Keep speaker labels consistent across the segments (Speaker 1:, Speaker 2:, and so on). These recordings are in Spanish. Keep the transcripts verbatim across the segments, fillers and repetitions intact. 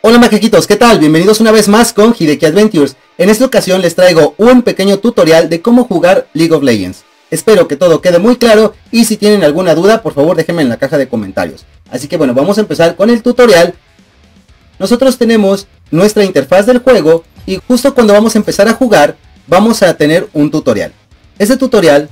Speaker 1: Hola macaquitos, ¿qué tal? Bienvenidos una vez más con Hideki Adventures. En esta ocasión les traigo un pequeño tutorial de cómo jugar League of Legends. Espero que todo quede muy claro y si tienen alguna duda, por favor déjenme en la caja de comentarios. Así que bueno, vamos a empezar con el tutorial. Nosotros tenemos nuestra interfaz del juego y justo cuando vamos a empezar a jugar, vamos a tener un tutorial. Este tutorial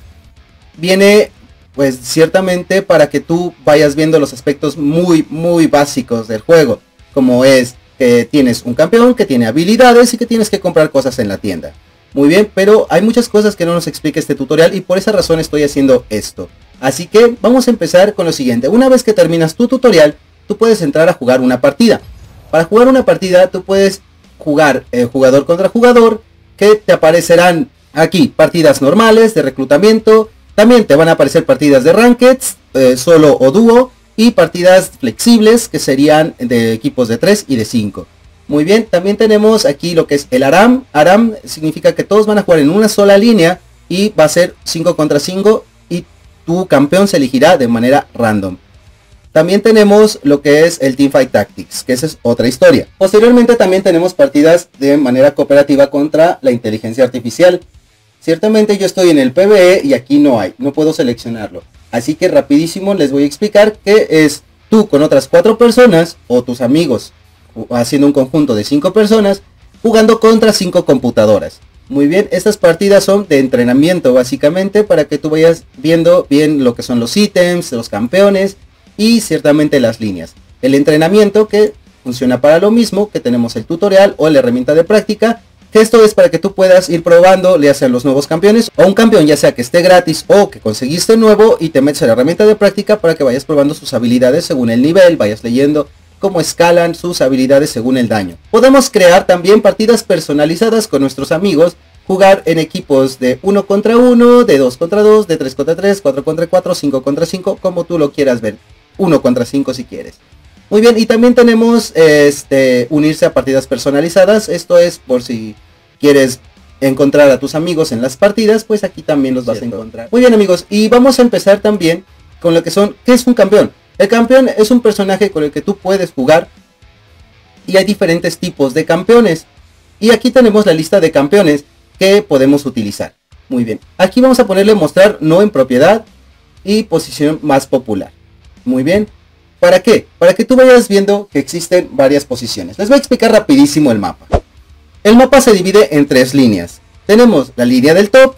Speaker 1: viene pues ciertamente para que tú vayas viendo los aspectos muy muy básicos del juego, como es que tienes un campeón que tiene habilidades y que tienes que comprar cosas en la tienda. Muy bien, pero hay muchas cosas que no nos explica este tutorial y por esa razón estoy haciendo esto. Así que vamos a empezar con lo siguiente. Una vez que terminas tu tutorial, tú puedes entrar a jugar una partida. Para jugar una partida, tú puedes jugar eh, jugador contra jugador, que te aparecerán aquí partidas normales de reclutamiento. También te van a aparecer partidas de rankeds, eh, solo o dúo. Y partidas flexibles que serían de equipos de tres y de cinco. Muy bien, también tenemos aquí lo que es el ARAM. ARAM significa que todos van a jugar en una sola línea y va a ser cinco contra cinco y tu campeón se elegirá de manera random. También tenemos lo que es el Teamfight Tactics, que esa es otra historia. Posteriormente también tenemos partidas de manera cooperativa contra la inteligencia artificial. Ciertamente yo estoy en el P V E y aquí no hay, no puedo seleccionarlo. Así que rapidísimo les voy a explicar que es tú con otras cuatro personas o tus amigos haciendo un conjunto de cinco personas jugando contra cinco computadoras. Muy bien, estas partidas son de entrenamiento básicamente para que tú vayas viendo bien lo que son los ítems, los campeones y ciertamente las líneas. El entrenamiento que funciona para lo mismo que tenemos el tutorial o la herramienta de práctica. Esto es para que tú puedas ir probando, ya sean los nuevos campeones o un campeón ya sea que esté gratis o que conseguiste nuevo y te metes a la herramienta de práctica para que vayas probando sus habilidades según el nivel, vayas leyendo cómo escalan sus habilidades según el daño. Podemos crear también partidas personalizadas con nuestros amigos, jugar en equipos de uno contra uno, de dos contra dos, de tres contra tres, cuatro contra cuatro, cinco contra cinco, como tú lo quieras ver, uno contra cinco si quieres. Muy bien, y también tenemos este unirse a partidas personalizadas. Esto es por si quieres encontrar a tus amigos en las partidas, pues aquí también los vas Cierto. a encontrar. Muy bien amigos, y vamos a empezar también con lo que son, ¿qué es un campeón? El campeón es un personaje con el que tú puedes jugar y hay diferentes tipos de campeones. Y aquí tenemos la lista de campeones que podemos utilizar. Muy bien, aquí vamos a ponerle mostrar no en propiedad y posición más popular. Muy bien. ¿Para qué? Para que tú vayas viendo que existen varias posiciones. Les voy a explicar rapidísimo el mapa. El mapa se divide en tres líneas. Tenemos la línea del top,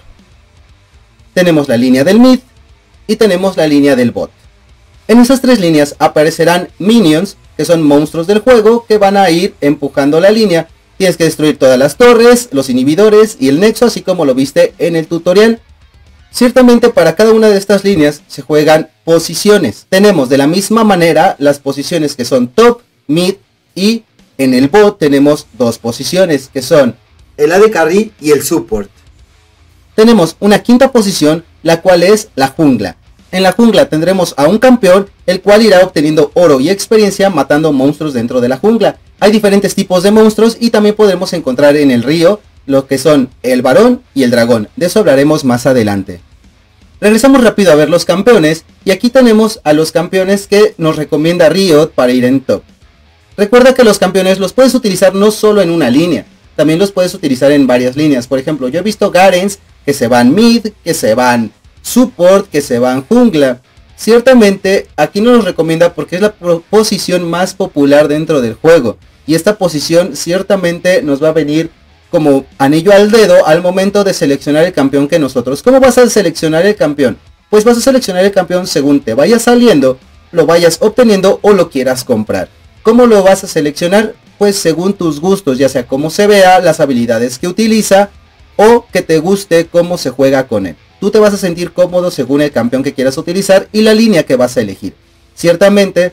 Speaker 1: tenemos la línea del mid y tenemos la línea del bot. En esas tres líneas aparecerán minions, que son monstruos del juego, que van a ir empujando la línea. Tienes que destruir todas las torres, los inhibidores y el nexo, así como lo viste en el tutorial. Ciertamente para cada una de estas líneas se juegan posiciones. Tenemos de la misma manera las posiciones que son top, mid y en el bot tenemos dos posiciones que son el A D Carry y el support. Tenemos una quinta posición, la cual es la jungla. En la jungla tendremos a un campeón, el cual irá obteniendo oro y experiencia matando monstruos dentro de la jungla. Hay diferentes tipos de monstruos y también podremos encontrar en el río lo que son el varón y el dragón. De eso hablaremos más adelante. Regresamos rápido a ver los campeones y aquí tenemos a los campeones que nos recomienda Riot para ir en top. Recuerda que los campeones los puedes utilizar no solo en una línea, también los puedes utilizar en varias líneas. Por ejemplo, yo he visto Garens que se van mid, que se van support, que se van jungla. Ciertamente aquí no nos recomienda porque es la posición más popular dentro del juego. Y esta posición ciertamente nos va a venir como anillo al dedo al momento de seleccionar el campeón que nosotros. ¿Cómo vas a seleccionar el campeón? Pues vas a seleccionar el campeón según te vaya saliendo, lo vayas obteniendo o lo quieras comprar. ¿Cómo lo vas a seleccionar? Pues según tus gustos, ya sea cómo se vea, las habilidades que utiliza o que te guste cómo se juega con él. Tú te vas a sentir cómodo según el campeón que quieras utilizar y la línea que vas a elegir. Ciertamente,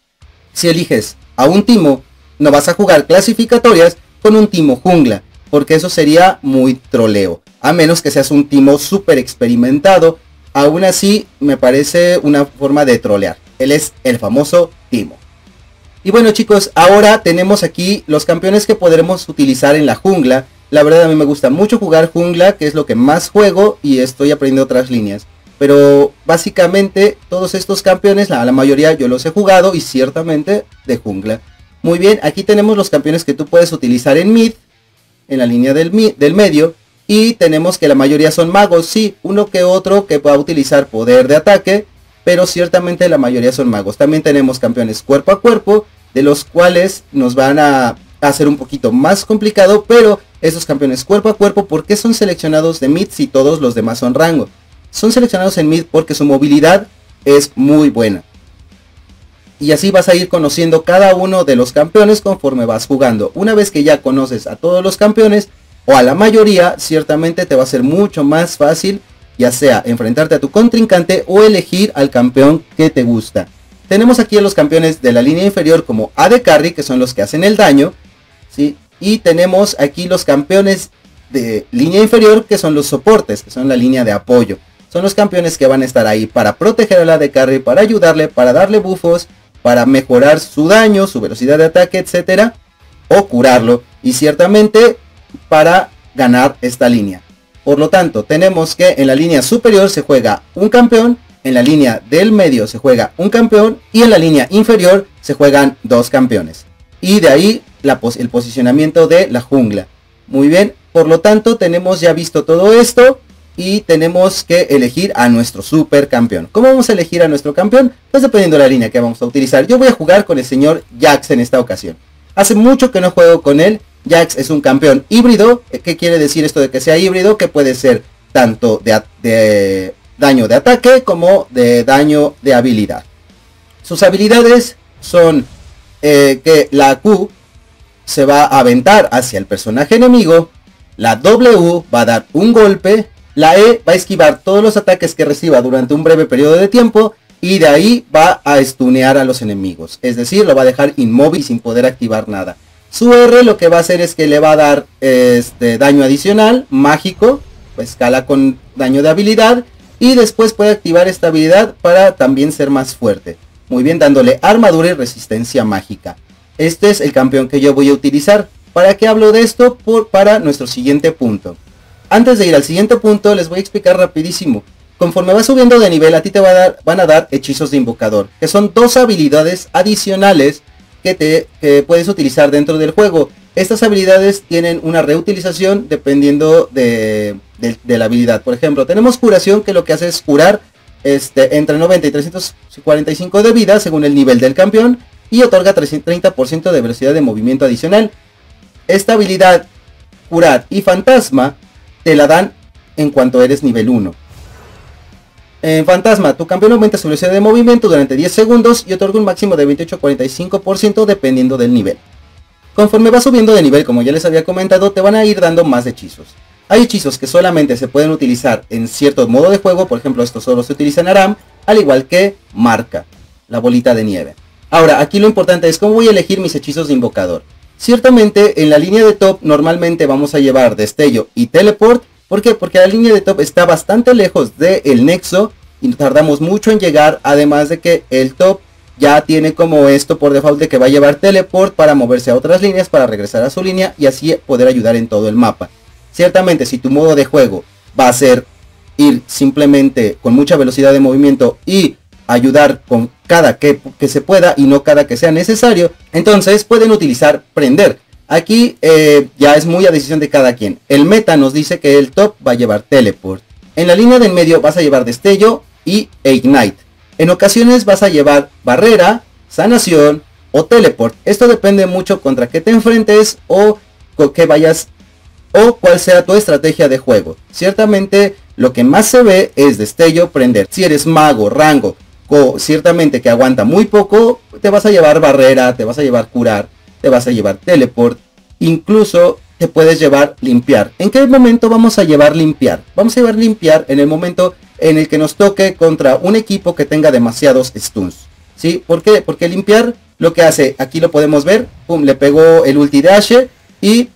Speaker 1: si eliges a un timo, no vas a jugar clasificatorias con un timo jungla, porque eso sería muy troleo. A menos que seas un timo súper experimentado, aún así me parece una forma de trolear. Él es el famoso timo. Y bueno chicos, ahora tenemos aquí los campeones que podremos utilizar en la jungla. La verdad a mí me gusta mucho jugar jungla, que es lo que más juego y estoy aprendiendo otras líneas. Pero básicamente todos estos campeones, la, la mayoría yo los he jugado y ciertamente de jungla. Muy bien, aquí tenemos los campeones que tú puedes utilizar en mid, en la línea del, mid, del medio. Y tenemos que la mayoría son magos, sí, uno que otro que va a utilizar poder de ataque, pero ciertamente la mayoría son magos. También tenemos campeones cuerpo a cuerpo, de los cuales nos van a hacer un poquito más complicado, pero esos campeones cuerpo a cuerpo, ¿por qué son seleccionados de mid si todos los demás son rango? Son seleccionados en mid porque su movilidad es muy buena. Y así vas a ir conociendo cada uno de los campeones conforme vas jugando. Una vez que ya conoces a todos los campeones, o a la mayoría, ciertamente te va a ser mucho más fácil, ya sea enfrentarte a tu contrincante o elegir al campeón que te gusta. Tenemos aquí a los campeones de la línea inferior como A D Carry, que son los que hacen el daño, ¿sí? Y tenemos aquí los campeones de línea inferior, que son los soportes, que son la línea de apoyo. Son los campeones que van a estar ahí para proteger a la A D Carry, para ayudarle, para darle buffos, para mejorar su daño, su velocidad de ataque, etcétera, o curarlo. Y ciertamente para ganar esta línea. Por lo tanto, tenemos que en la línea superior se juega un campeón, en la línea del medio se juega un campeón y en la línea inferior se juegan dos campeones. Y de ahí la pos el posicionamiento de la jungla. Muy bien, por lo tanto tenemos ya visto todo esto y tenemos que elegir a nuestro super campeón. ¿Cómo vamos a elegir a nuestro campeón? Pues dependiendo de la línea que vamos a utilizar. Yo voy a jugar con el señor Jax en esta ocasión. Hace mucho que no juego con él. Jax es un campeón híbrido. ¿Qué quiere decir esto de que sea híbrido? Que puede ser tanto de, de daño de ataque como de daño de habilidad. Sus habilidades son eh, que la Q se va a aventar hacia el personaje enemigo, la W va a dar un golpe, la E va a esquivar todos los ataques que reciba durante un breve periodo de tiempo y de ahí va a stunear a los enemigos. Es decir, lo va a dejar inmóvil sin poder activar nada. Su R lo que va a hacer es que le va a dar este daño adicional, mágico, pues escala con daño de habilidad y después puede activar esta habilidad para también ser más fuerte. Muy bien, dándole armadura y resistencia mágica. Este es el campeón que yo voy a utilizar. ¿Para qué hablo de esto? Por, para nuestro siguiente punto. Antes de ir al siguiente punto les voy a explicar rapidísimo. Conforme vas subiendo de nivel a ti te va a dar, van a dar hechizos de invocador, que son dos habilidades adicionales que te que puedes utilizar dentro del juego. Estas habilidades tienen una reutilización dependiendo de, de, de la habilidad. Por ejemplo, tenemos curación, que lo que hace es curar este, entre noventa y trescientos cuarenta y cinco de vida según el nivel del campeón y otorga treinta por ciento de velocidad de movimiento adicional. Esta habilidad, curar y fantasma, te la dan en cuanto eres nivel uno. En fantasma, tu campeón aumenta su velocidad de movimiento durante diez segundos y otorga un máximo de veintiocho a cuarenta y cinco por ciento dependiendo del nivel. Conforme vas subiendo de nivel, como ya les había comentado, te van a ir dando más hechizos. Hay hechizos que solamente se pueden utilizar en cierto modo de juego, por ejemplo estos solo se utilizan en Aram, al igual que Marca, la bolita de nieve. Ahora, aquí lo importante es cómo voy a elegir mis hechizos de invocador. Ciertamente en la línea de top normalmente vamos a llevar destello y teleport. ¿Por qué? Porque la línea de top está bastante lejos del nexo y tardamos mucho en llegar, además de que el top ya tiene como esto por default de que va a llevar teleport para moverse a otras líneas, para regresar a su línea y así poder ayudar en todo el mapa. Ciertamente si tu modo de juego va a ser ir simplemente con mucha velocidad de movimiento y ayudar con cada que, que se pueda y no cada que sea necesario, entonces pueden utilizar prender. Aquí eh, ya es muy a decisión de cada quien. El meta nos dice que el top va a llevar teleport. En la línea del medio vas a llevar destello y ignite. En ocasiones vas a llevar barrera, sanación o teleport. Esto depende mucho contra qué te enfrentes o con qué vayas o cuál sea tu estrategia de juego. Ciertamente lo que más se ve es destello, prender. Si eres mago, rango, o ciertamente que aguanta muy poco, te vas a llevar barrera, te vas a llevar curar, te vas a llevar teleport, incluso te puedes llevar limpiar. ¿En qué momento vamos a llevar limpiar? Vamos a llevar limpiar en el momento en el que nos toque contra un equipo que tenga demasiados stuns. ¿Sí? ¿Por qué? Porque limpiar lo que hace, aquí lo podemos ver, pum, le pegó el ulti de Ashe y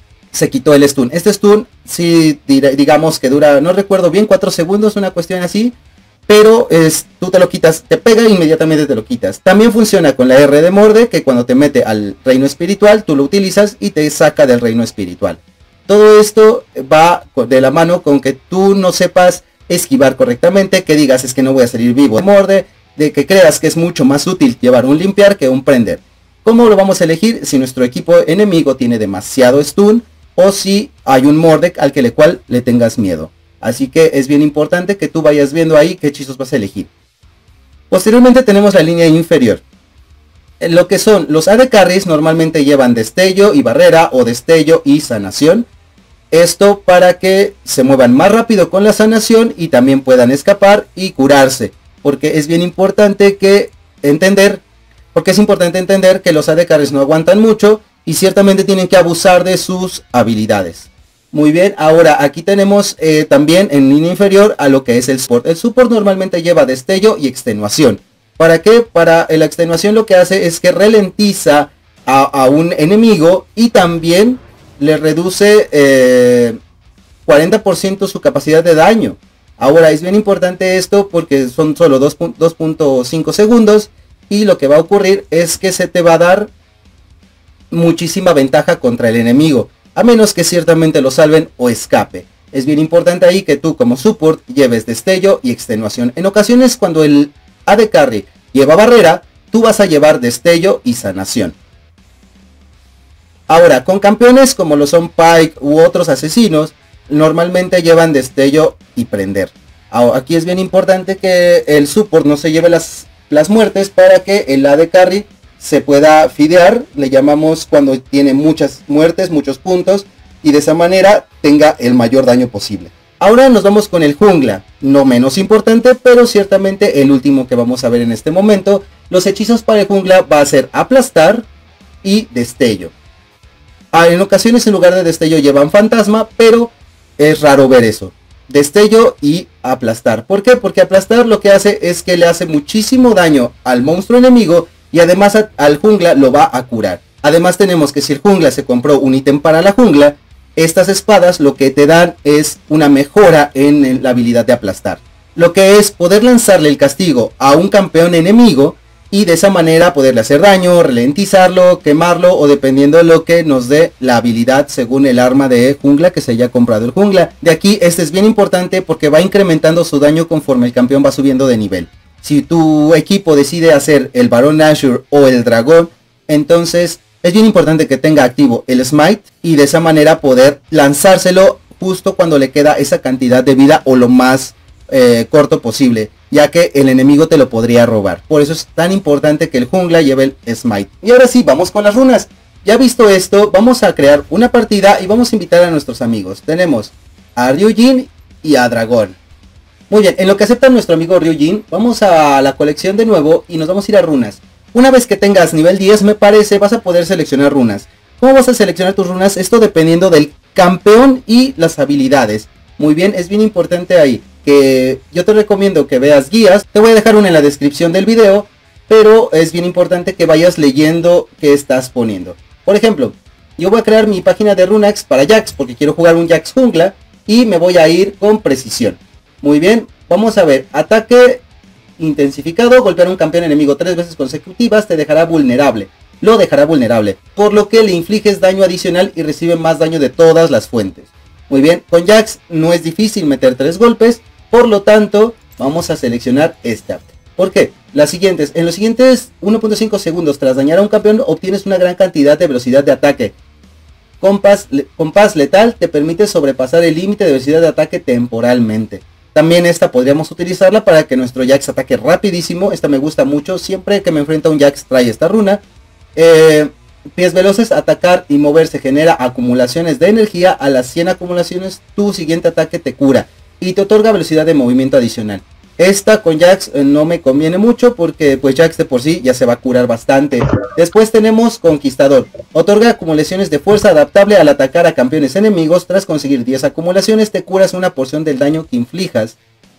Speaker 1: se quitó el stun. Este stun, si digamos que dura, no recuerdo bien, cuatro segundos, una cuestión así. Pero es, tú te lo quitas, te pega e inmediatamente te lo quitas. También funciona con la R de Morde, que cuando te mete al reino espiritual, tú lo utilizas y te saca del reino espiritual. Todo esto va de la mano con que tú no sepas esquivar correctamente, que digas es que no voy a salir vivo de Morde, de que creas que es mucho más útil llevar un limpiar que un prender. ¿Cómo lo vamos a elegir? Si nuestro equipo enemigo tiene demasiado stun o si hay un Mordek al que le cual le tengas miedo. Así que es bien importante que tú vayas viendo ahí qué hechizos vas a elegir. Posteriormente tenemos la línea inferior. Lo que son los A D Carries normalmente llevan destello y barrera o destello y sanación. Esto para que se muevan más rápido con la sanación y también puedan escapar y curarse. Porque es bien importante que entender, porque es importante entender que los A D Carries no aguantan mucho y ciertamente tienen que abusar de sus habilidades. Muy bien, ahora aquí tenemos eh, también en línea inferior a lo que es el support. El support normalmente lleva destello y extenuación. ¿Para qué? Para la extenuación lo que hace es que ralentiza a, a un enemigo y también le reduce eh, cuarenta por ciento su capacidad de daño. Ahora es bien importante esto porque son solo dos punto cinco segundos y lo que va a ocurrir es que se te va a dar muchísima ventaja contra el enemigo, a menos que ciertamente lo salven o escape. Es bien importante ahí que tú como support lleves destello y extenuación. En ocasiones cuando el A D Carry lleva barrera, tú vas a llevar destello y sanación. Ahora, con campeones como lo son Pyke u otros asesinos, normalmente llevan destello y prender. Ahora, aquí es bien importante que el support no se lleve las, las muertes para que el A D Carry se pueda fidear. Le llamamos cuando tiene muchas muertes, muchos puntos, y de esa manera tenga el mayor daño posible. Ahora nos vamos con el jungla, no menos importante, pero ciertamente el último que vamos a ver en este momento. Los hechizos para el jungla va a ser aplastar y destello. Ah, en ocasiones en lugar de destello llevan fantasma, pero es raro ver eso. Destello y aplastar. ¿Por qué? Porque aplastar lo que hace es que le hace muchísimo daño al monstruo enemigo y además a, al jungla lo va a curar. Además tenemos que si el jungla se compró un ítem para la jungla, estas espadas lo que te dan es una mejora en la habilidad de aplastar. Lo que es poder lanzarle el castigo a un campeón enemigo y de esa manera poderle hacer daño, ralentizarlo, quemarlo o dependiendo de lo que nos dé la habilidad según el arma de jungla que se haya comprado el jungla. De aquí este es bien importante porque va incrementando su daño conforme el campeón va subiendo de nivel. Si tu equipo decide hacer el Barón Nashor o el dragón, entonces es bien importante que tenga activo el smite y de esa manera poder lanzárselo justo cuando le queda esa cantidad de vida o lo más eh, corto posible, ya que el enemigo te lo podría robar. Por eso es tan importante que el jungla lleve el smite. Y ahora sí, vamos con las runas. Ya visto esto, vamos a crear una partida y vamos a invitar a nuestros amigos. Tenemos a Ryujin y a Dragón. Muy bien, en lo que acepta nuestro amigo Ryujin, vamos a la colección de nuevo y nos vamos a ir a runas. Una vez que tengas nivel diez, me parece, vas a poder seleccionar runas. ¿Cómo vas a seleccionar tus runas? Esto dependiendo del campeón y las habilidades. Muy bien, es bien importante ahí que yo te recomiendo que veas guías. Te voy a dejar una en la descripción del video, pero es bien importante que vayas leyendo qué estás poniendo. Por ejemplo, yo voy a crear mi página de Runax para Jax porque quiero jugar un Jax jungla y me voy a ir con precisión. Muy bien, vamos a ver, ataque intensificado, golpear a un campeón enemigo tres veces consecutivas te dejará vulnerable. Lo dejará vulnerable, por lo que le infliges daño adicional y recibe más daño de todas las fuentes. Muy bien, con Jax no es difícil meter tres golpes, por lo tanto vamos a seleccionar esta. ¿Por qué? Las siguientes, en los siguientes uno punto cinco segundos tras dañar a un campeón obtienes una gran cantidad de velocidad de ataque. Compás, compás letal te permite sobrepasar el límite de velocidad de ataque temporalmente. También esta podríamos utilizarla para que nuestro Jax ataque rapidísimo. Esta me gusta mucho, siempre que me enfrenta a un Jax trae esta runa. Eh, pies veloces, atacar y moverse genera acumulaciones de energía. A las cien acumulaciones tu siguiente ataque te cura y te otorga velocidad de movimiento adicional. Esta con Jax eh, no me conviene mucho porque pues Jax de por sí ya se va a curar bastante. Después tenemos Conquistador. Otorga acumulaciones de fuerza adaptable al atacar a campeones enemigos. Tras conseguir diez acumulaciones te curas una porción del daño que inflijas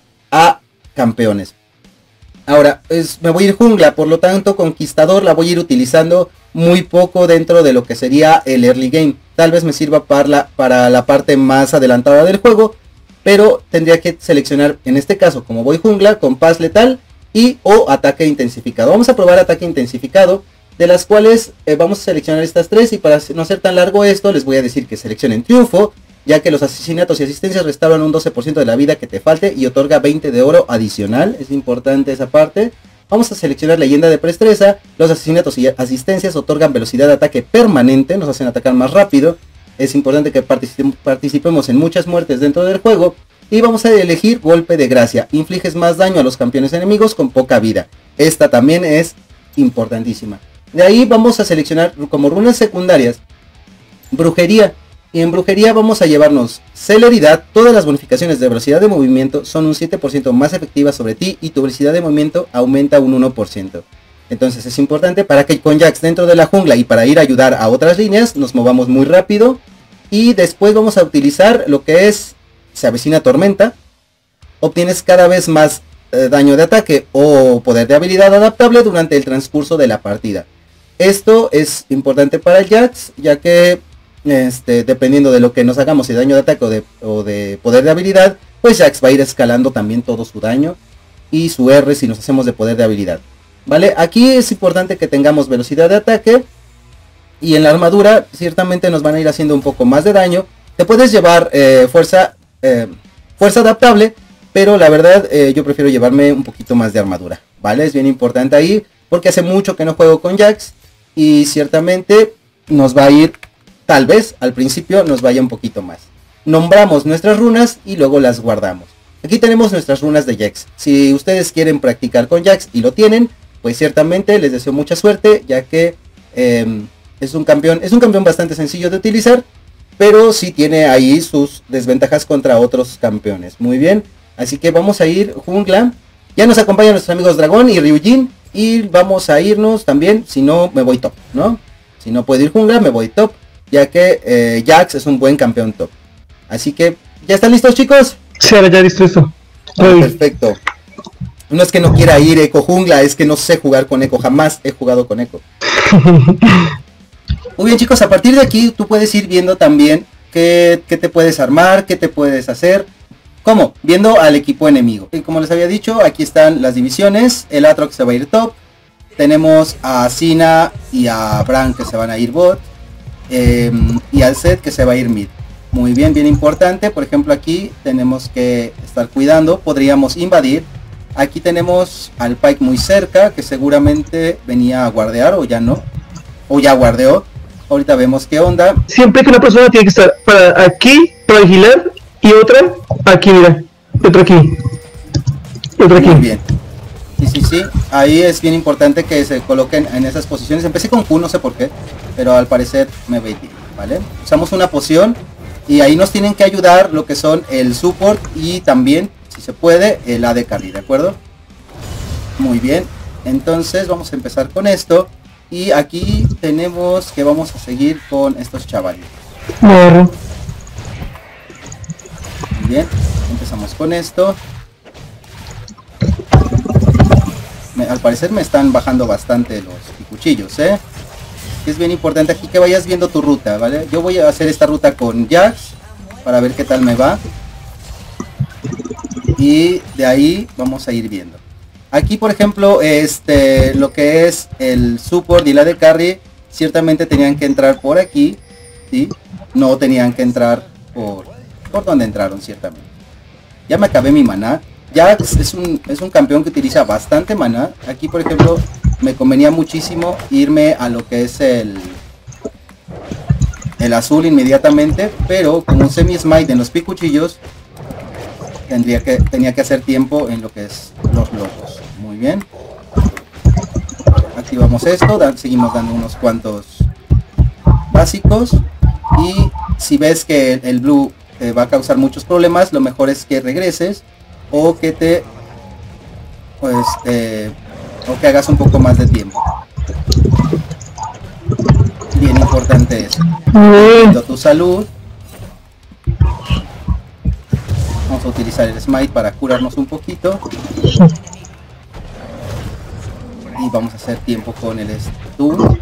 Speaker 1: a campeones. Ahora es, me voy a ir jungla, por lo tanto Conquistador la voy a ir utilizando muy poco dentro de lo que sería el early game. Tal vez me sirva para la, para la parte más adelantada del juego. Pero tendría que seleccionar, en este caso, como voy jungla, compás letal y o ataque intensificado. Vamos a probar ataque intensificado, de las cuales eh, vamos a seleccionar estas tres. Y para no ser tan largo esto, les voy a decir que seleccionen triunfo, ya que los asesinatos y asistencias restauran un doce por ciento de la vida que te falte y otorga veinte de oro adicional. Es importante esa parte. Vamos a seleccionar leyenda de prestreza. Los asesinatos y asistencias otorgan velocidad de ataque permanente, nos hacen atacar más rápido. Es importante que particip participemos en muchas muertes dentro del juego. Y vamos a elegir golpe de gracia. Infliges más daño a los campeones enemigos con poca vida. Esta también es importantísima. De ahí vamos a seleccionar como runas secundarias brujería. Y en brujería vamos a llevarnos celeridad. Todas las bonificaciones de velocidad de movimiento son un siete por ciento más efectivas sobre ti y tu velocidad de movimiento aumenta un uno por ciento. Entonces es importante para que con Jax dentro de la jungla y para ir a ayudar a otras líneas nos movamos muy rápido. Y después vamos a utilizar lo que es se avecina tormenta. Obtienes cada vez más eh, daño de ataque o poder de habilidad adaptable durante el transcurso de la partida. Esto es importante para el Jax, ya que este, dependiendo de lo que nos hagamos, si daño de ataque o de, o de poder de habilidad, pues Jax va a ir escalando también todo su daño y su R si nos hacemos de poder de habilidad. Vale, aquí es importante que tengamos velocidad de ataque y en la armadura ciertamente nos van a ir haciendo un poco más de daño. Te puedes llevar eh, fuerza, eh, fuerza adaptable, pero la verdad eh, yo prefiero llevarme un poquito más de armadura. Vale, es bien importante ahí porque hace mucho que no juego con Jax y ciertamente nos va a ir, tal vez al principio nos vaya un poquito más. Nombramos nuestras runas y luego las guardamos. Aquí tenemos nuestras runas de Jax. Si ustedes quieren practicar con Jax y lo tienen, pues ciertamente les deseo mucha suerte, ya que eh, es un campeón, es un campeón bastante sencillo de utilizar, pero sí tiene ahí sus desventajas contra otros campeones. Muy bien, así que vamos a ir jungla. Ya nos acompañan nuestros amigos Dragón y Ryujin, y vamos a irnos también, si no me voy top, ¿no? Si no puedo ir jungla, me voy top, ya que eh, Jax es un buen campeón top. Así que, ¿ya están listos, chicos?
Speaker 2: Sí, ahora ya listo esto.
Speaker 1: Ah, perfecto. No es que no quiera ir Eco jungla, es que no sé jugar con Eco, jamás he jugado con Eco. Muy bien, chicos, a partir de aquí tú puedes ir viendo también qué, qué te puedes armar, qué te puedes hacer. ¿Cómo? Viendo al equipo enemigo. Y como les había dicho, aquí están las divisiones. El Aatrox se va a ir top. Tenemos a Sina y a Bran que se van a ir bot. Eh, y al Zed que se va a ir mid. Muy bien, bien importante. Por ejemplo, aquí tenemos que estar cuidando. Podríamos invadir. Aquí tenemos al Pyke muy cerca, que seguramente venía a guardear o ya no. O ya guardeó. Ahorita vemos qué onda.
Speaker 2: Siempre que una persona tiene que estar para aquí, para vigilar, y otra aquí, mira. Otra aquí. Otra aquí.
Speaker 1: Muy bien. Sí, sí, sí. Ahí es bien importante que se coloquen en esas posiciones. Empecé con Q, no sé por qué, pero al parecer me veí bien, ¿vale? Usamos una poción y ahí nos tienen que ayudar lo que son el support y también, si se puede, el A D carry, ¿de acuerdo? Muy bien. Entonces vamos a empezar con esto. Y aquí tenemos que vamos a seguir con estos chavales.
Speaker 2: Morro.
Speaker 1: Muy bien, empezamos con esto. Me, al parecer me están bajando bastante los cuchillos, ¿eh? Es bien importante aquí que vayas viendo tu ruta, ¿vale? Yo voy a hacer esta ruta con Jax para ver qué tal me va. Y de ahí vamos a ir viendo. Aquí, por ejemplo, este, lo que es el support y la de carry, ciertamente tenían que entrar por aquí, ¿sí? No tenían que entrar por, por donde entraron, ciertamente. Ya me acabé mi maná. Jax es un, es un campeón que utiliza bastante maná. Aquí, por ejemplo, me convenía muchísimo irme a lo que es el, el azul inmediatamente, pero como usé mi smite en los picuchillos, tendría que tenía que hacer tiempo en lo que es los locos. Muy bien, activamos esto, da, seguimos dando unos cuantos básicos y si ves que el, el blue te va a causar muchos problemas, lo mejor es que regreses o que te pues eh, o que hagas un poco más de tiempo. Bien importante eso. Cuidando tu salud. Vamos a utilizar el smite para curarnos un poquito. Y vamos a hacer tiempo con el stun.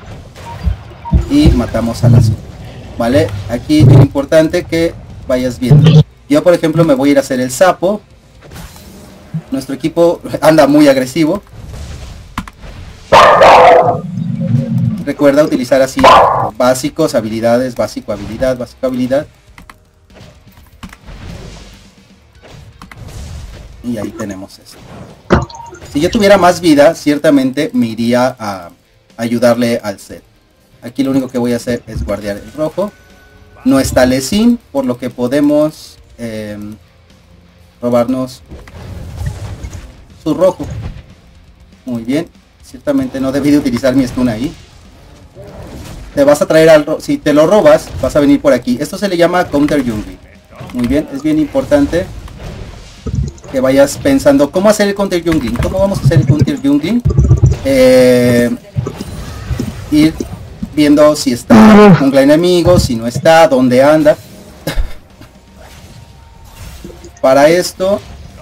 Speaker 1: Y matamos al azul. Vale, aquí es importante que vayas viendo. Yo por ejemplo me voy a ir a hacer el sapo. Nuestro equipo anda muy agresivo. Recuerda utilizar así básicos, habilidades, básico, habilidad, básico, habilidad. Y ahí tenemos esto. Si yo tuviera más vida, ciertamente me iría a ayudarle al set. Aquí lo único que voy a hacer es guardiar el rojo. No está Lesin, por lo que podemos eh, robarnos su rojo. Muy bien. Ciertamente no debí de utilizar mi stun ahí. Te vas a traer al ro si te lo robas, vas a venir por aquí. Esto se le llama counter jungling. Muy bien, es bien importante que vayas pensando cómo hacer el counter jungling. ¿Cómo vamos a hacer el counter jungling? Eh, ir viendo si está jungla enemigo, si no está, dónde anda. Para esto,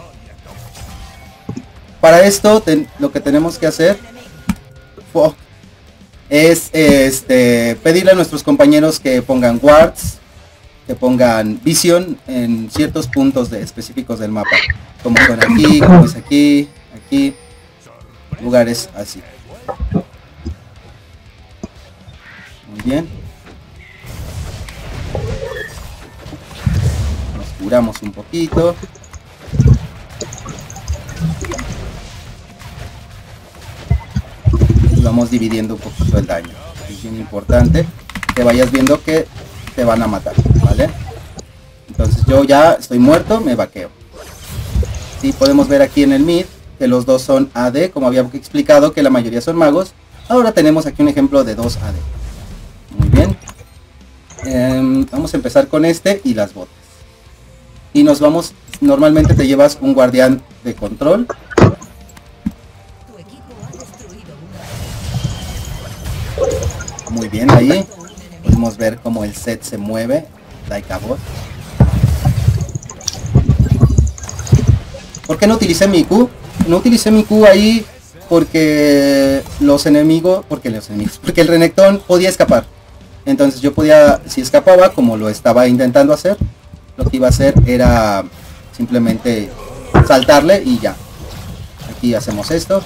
Speaker 1: para esto ten, lo que tenemos que hacer oh, es este pedirle a nuestros compañeros que pongan wards, que pongan visión en ciertos puntos de, específicos del mapa, como son aquí, como es aquí, aquí, lugares así. Muy bien. Nos curamos un poquito. Y vamos dividiendo un poquito el daño. Es bien importante que vayas viendo que te van a matar, ¿vale? Entonces yo ya estoy muerto, me vaqueo. Sí, podemos ver aquí en el mid que los dos son A D, como había explicado que la mayoría son magos. Ahora tenemos aquí un ejemplo de dos A D. Muy bien. Eh, vamos a empezar con este y las botas. Y nos vamos, normalmente te llevas un guardián de control. Muy bien, ahí podemos ver cómo el set se mueve, like a bot. ¿Por qué no utilicé mi Q? No utilicé mi Q ahí porque los enemigos, porque los enemigos, porque el Renekton podía escapar. Entonces yo podía, si escapaba, como lo estaba intentando hacer, lo que iba a hacer era simplemente saltarle y ya. Aquí hacemos esto.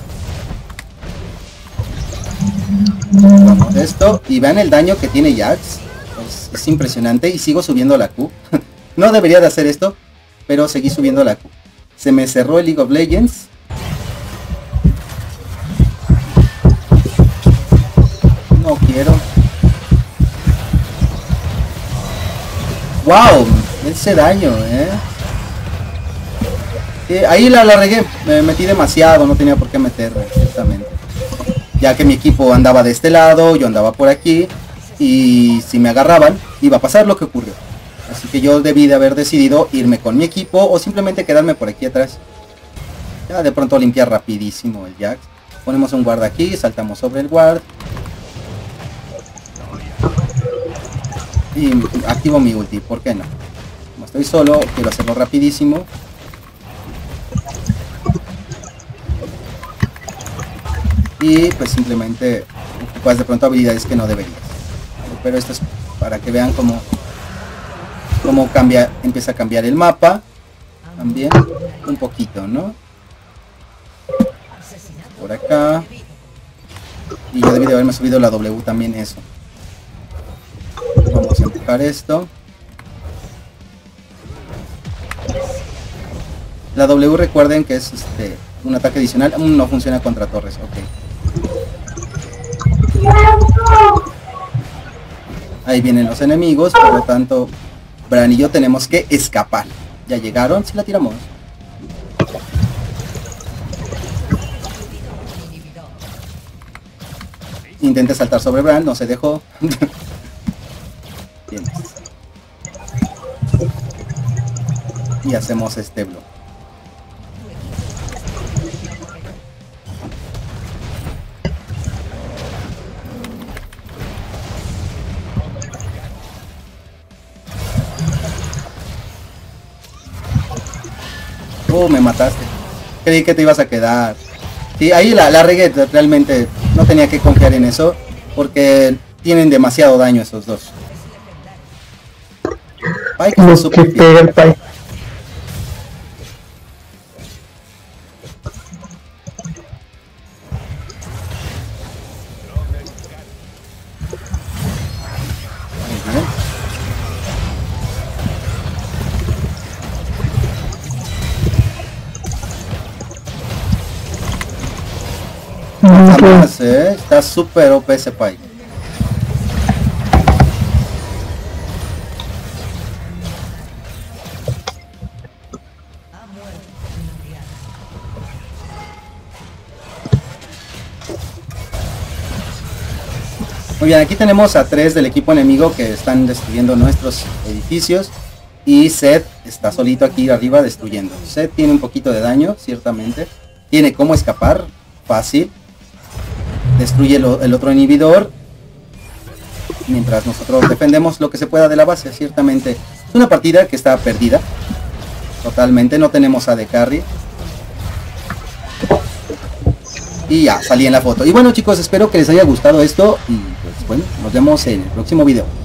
Speaker 1: Vamos esto y vean el daño que tiene Jax. Es, es impresionante y sigo subiendo la Q. No debería de hacer esto, pero seguí subiendo la Q. Se me cerró el League of Legends. No quiero. Wow, ese daño, eh. Sí, ahí la, la regué, me metí demasiado, no tenía por qué meterme, ciertamente. Ya que mi equipo andaba de este lado, yo andaba por aquí, y si me agarraban, iba a pasar lo que ocurrió. Así que yo debí de haber decidido irme con mi equipo, o simplemente quedarme por aquí atrás. Ya de pronto limpiar rapidísimo el Jax. Ponemos un guard aquí, saltamos sobre el guard. Y activo mi ulti, ¿por qué no? Como estoy solo, quiero hacerlo rapidísimo. Y pues simplemente ocupas de pronto habilidades que no deberías. Pero esto es para que vean cómo, cómo cambia, empieza a cambiar el mapa. También un poquito, ¿no? Por acá. Y yo debí de haberme subido la W también, eso. Vamos a empujar esto. La W, recuerden que es este un ataque adicional. No funciona contra torres, ok. Ahí vienen los enemigos, por lo tanto Bran y yo tenemos que escapar. ¿Ya llegaron? Si la tiramos. Intenté saltar sobre Bran, no se dejó. Bien. Y hacemos este bloque. Oh, me mataste. Creí que te ibas a quedar. Sí, ahí la, la regué, realmente no tenía que confiar en eso, porque tienen demasiado daño esos dos. Ay, que
Speaker 2: Los que pega el Pai.
Speaker 1: más, eh. Está súper O P ese Pyke. Muy bien, aquí tenemos a tres del equipo enemigo que están destruyendo nuestros edificios. Y Zed está solito aquí arriba destruyendo. Zed tiene un poquito de daño, ciertamente. Tiene cómo escapar, fácil. Destruye lo, el otro inhibidor. Mientras nosotros defendemos lo que se pueda de la base, ciertamente. Es una partida que está perdida. Totalmente, no tenemos A D Carry. Y ya, salí en la foto. Y bueno chicos, espero que les haya gustado esto. Y pues bueno, nos vemos en el próximo video.